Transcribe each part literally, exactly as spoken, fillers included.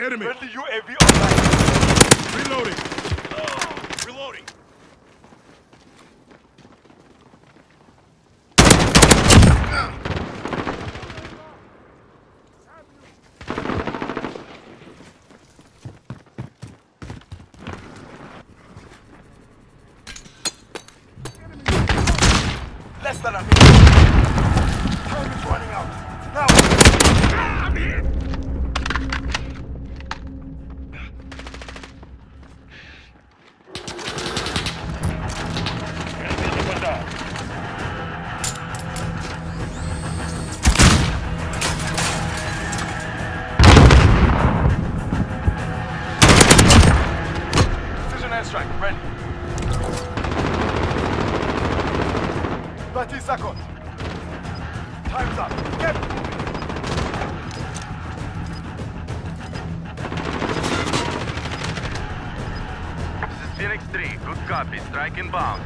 Enemy. Friendly U A V online. Reloading. Oh, reloading. Less than a minute. Time is running out. Now. Ah, I'm here. Precision airstrike ready. thirty seconds. Time's up. Get moving. This is Phoenix three. Good copy. Strike inbound.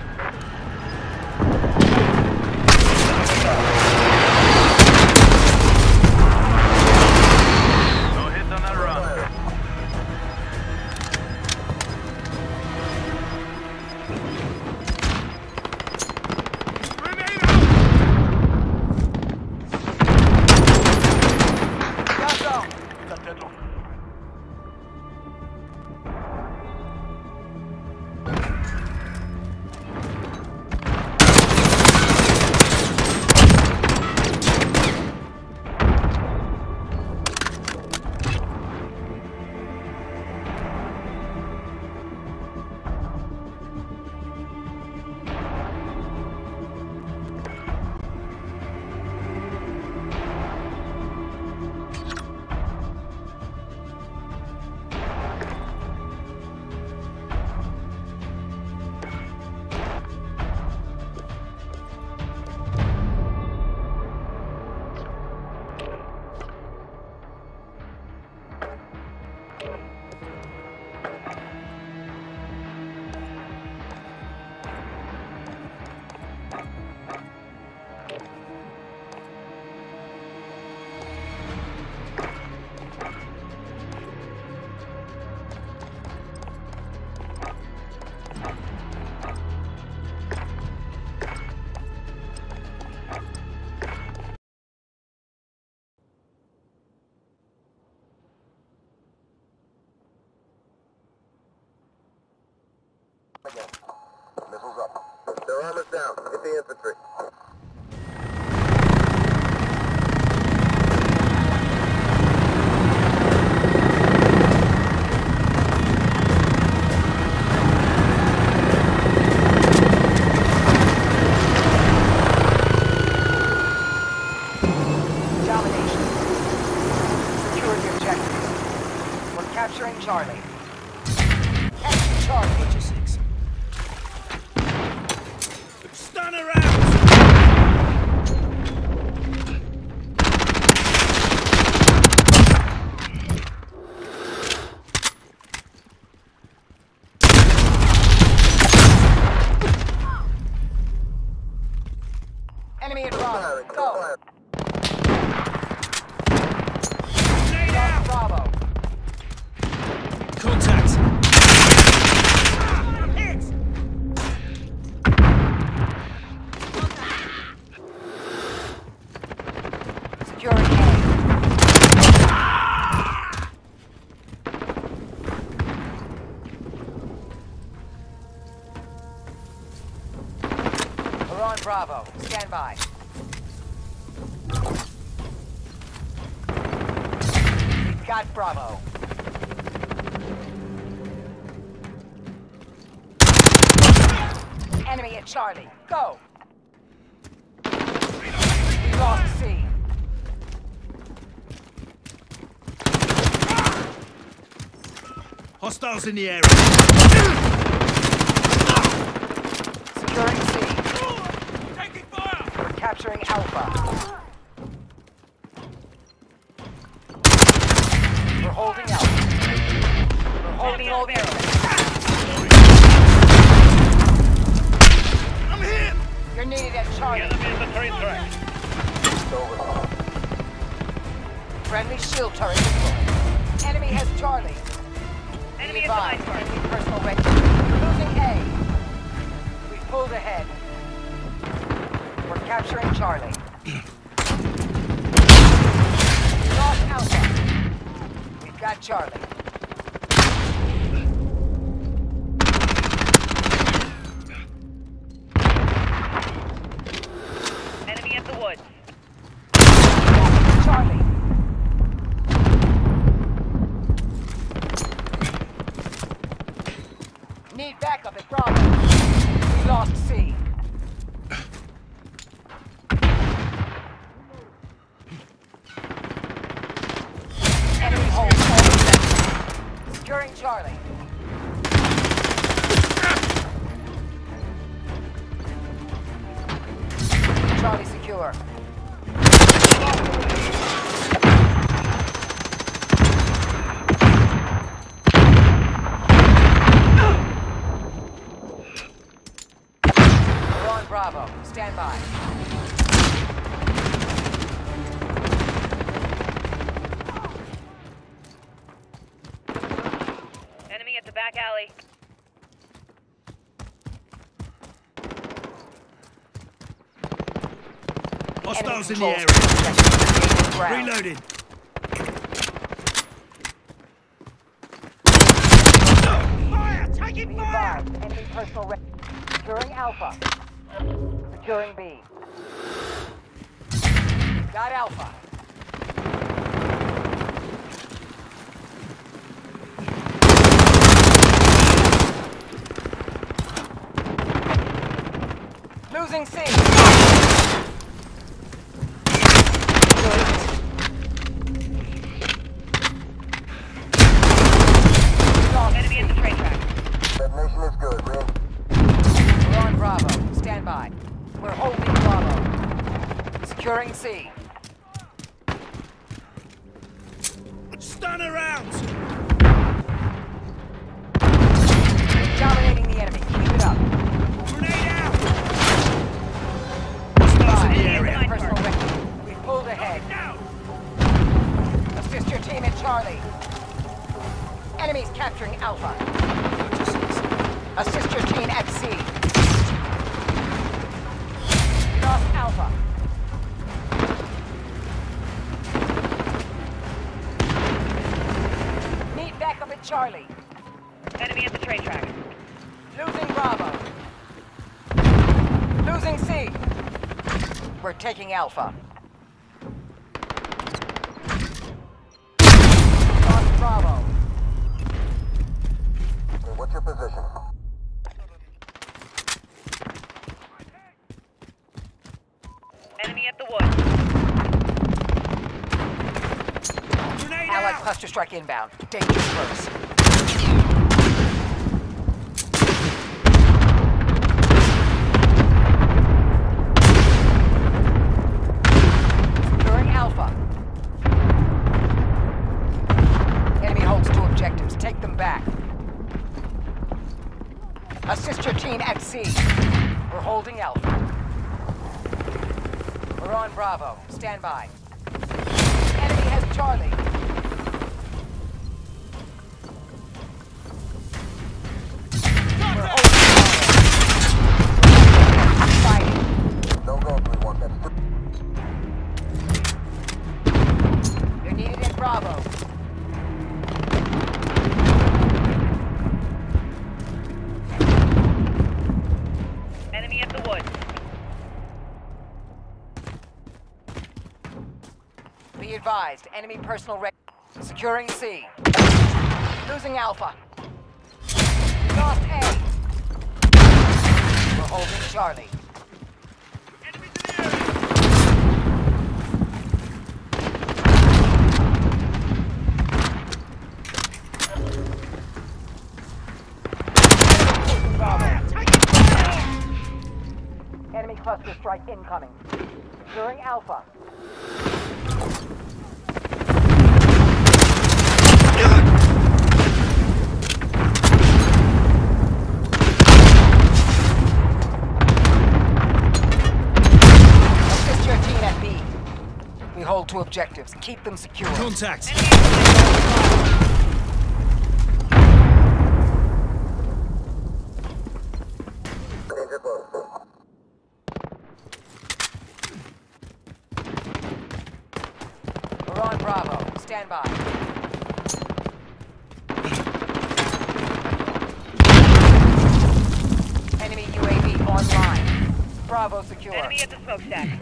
No hit on that run. Again. Missiles up. Their armor's down. Hit the infantry. Domination. Secure the objective. We're capturing Charlie. Capture Charlie. Stun around! Enemy at Bravo. Go. Stay down! Bravo. Contact! Securing A. We're on Bravo. Stand by. We've got Bravo. Enemy at Charlie. Go. We lost C. Hostiles in the area. Securing C. Taking fire! We're capturing Alpha. We're holding out. We're holding all the areas. I'm here! You're needed at Charlie. Enemy in the train track. Friendly shield turret deployed. Enemy has Charlie. pulled ahead. We're capturing Charlie. We lost Alpha. We've got Charlie. Enemy at the woods. Charlie. Need backup at Bravo. We lost C. Enemy hold all sectors. Securing Charlie. Charlie secure. We're on Bravo. Stand by. Enemy at the back alley. Hostiles in the Enemy area. controls. Reloading. Fire! Taking Be fire! advised, enemy personal rec- Securing Alpha. Securing B. Got Alpha. Losing C. Enemy at the train track. Detonation is good, Rin. We're on Bravo. Stand by. We're holding Bravo. Securing C. Stunner rounds! Dominating the enemy. Keep it up. Grenade out! Hostiles in the Enemy area. personal record. We've pulled ahead. Down! Assist your team at Charlie. Enemies capturing Alpha. Assist your team at C. Lost Alpha. Need backup at Charlie. Enemy at the train track. Losing Bravo. Losing C. We're taking Alpha. Lost Bravo. Okay, what's your position? Enemy at the woods. Grenade Allied out! cluster strike inbound. Danger close. Securing Alpha. Enemy holds two objectives. Take them back. Assist your team at C. We're holding Alpha. We're on Bravo. Stand by. Enemy has Charlie. We're holding Bravo. Fighting. Don't go, three one. That's two. You're needed in Bravo. Enemy at the woods. Be advised, enemy personal rec- Securing C. Losing Alpha. Lost A. We're holding Charlie. Enemies in the area! Bravo. Taking fire! Enemy cluster strike incoming. Securing Alpha. Assist your team at B. We hold two objectives. Keep them secure. Contact! Danger close. stand by. Enemy U A V online. Bravo secure. Enemy at the smokestack.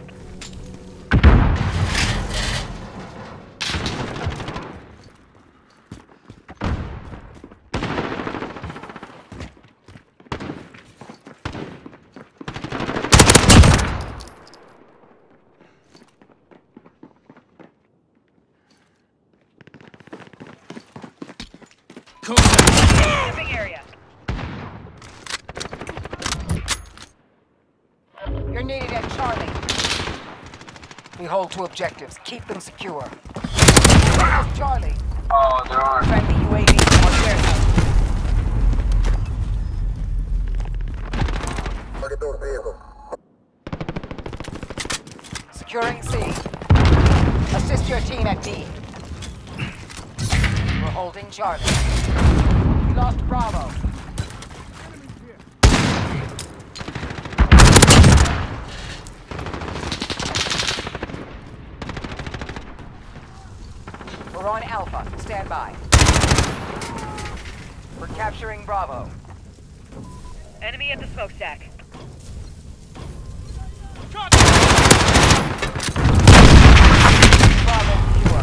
Shipping area. You're needed at Charlie. We hold two objectives. Keep them secure. Where's Charlie? Oh, there are. Friendly U A V on warehouse. Target those vehicles. Securing C. Assist your team at D. We're holding Charlie. We lost Bravo. We're on Alpha. Stand by. We're capturing Bravo. Enemy at the smokestack. Bravo secure.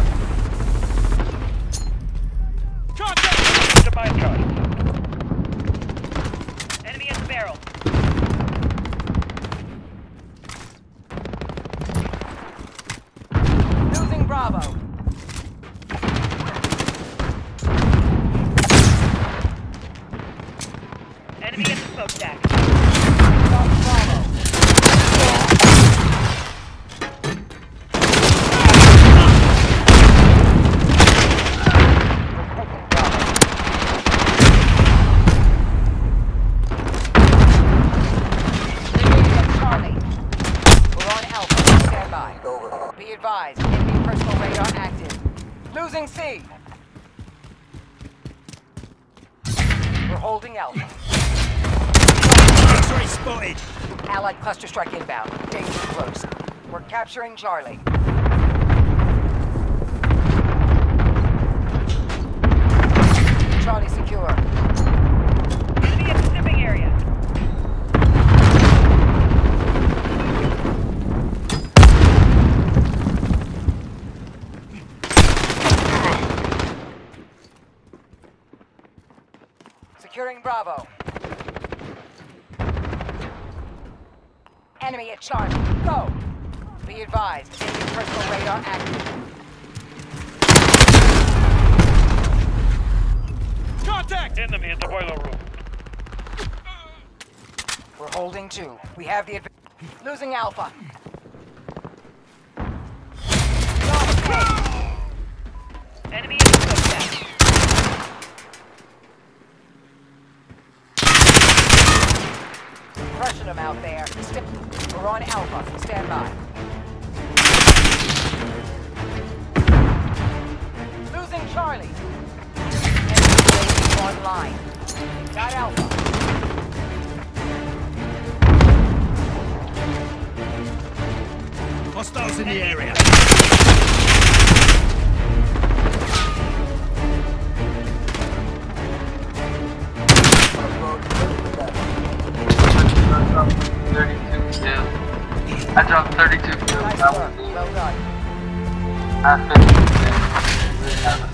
To my car. Enemy at the barrel. Losing Bravo. Enemy at the smokestack. Lost Bravo. Be advised, enemy personal radar active. Losing C. We're holding Alpha. X-ray spotted. Allied cluster strike inbound. Danger close. We're capturing Charlie. Charlie secure. Enemy at the shipping area. Securing Bravo. Enemy at Charlie. Go! Be advised, enemy personal radar active. Contact! Enemy in the boiler room. We're holding two. We have the advantage. Losing Alpha. Lost A. Enemy at the smokestack. Crushing them out there. Step. We're on Alpha. Stand by. Losing Charlie. Enemy U A V online. Got Alpha. Hostiles in the area. thirty-two kills. I dropped thirty-two kills. Nice That work. was Well done. I have fifty kills.